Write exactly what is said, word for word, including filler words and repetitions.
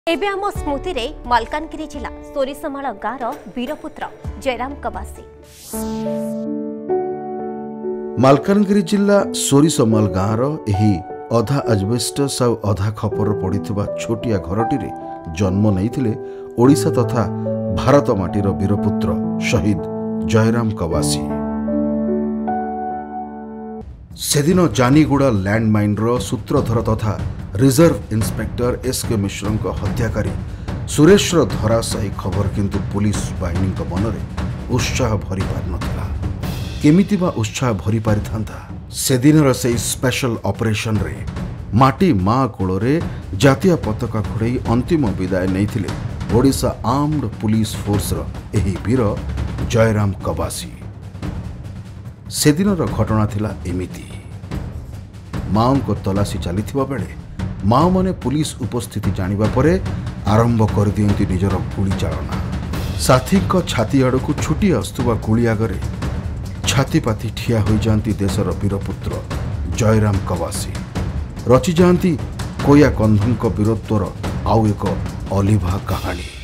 एबे आम स्मृति रे मालकानगिरी जिला सोरिसमाल गाँव वीरपुत्र जयराम कबासी। मालकानगिरी जिला सोरिसमाल गाँव एही अधा एजबेस्टस और अधा खपर पड़िथिबा छोटिया घरटी रे जन्म नैथिले ओडिशा तथा भारत माटीर वीरपुत्र शहीद जयराम कबासी। सेदिन जानीगुड़ा लैंडमाइन रो सूत्रधर तथा रिजर्व इंस्पेक्टर एस के मिश्र हत्याकारी सुरेश धराशायी खबर किंतु पुलिस बाहिनी मन में उत्साह भरी पार नथिला। केमिति बा उत्साह भरी पारि थांता सेदिनर से स्पेशल ऑपरेशन रे माटी माँ कोଳରେ जातीय पताका घोड़े अंतिम विदाय नैथिले ओडिशा आर्म्ड पुलिस फोर्स रो एही वीर जयराम कबासी। सेदिनर घटना थिला एमिति माँ को तलाशी चलीथिबा बेले माँ माने पुलिस उपस्थिति जानिबा परे आरंभ कर दियंती निजर गुली चालना। साथी को छाती आड़ को छुटी आसुवा गुली आगरे छाती पाती ठिया हो जाती देशर वीरपुत्र जयराम कबासी। रचि जाती कोया कंधन वीरत्वर आउ एक अलिभा कहानी।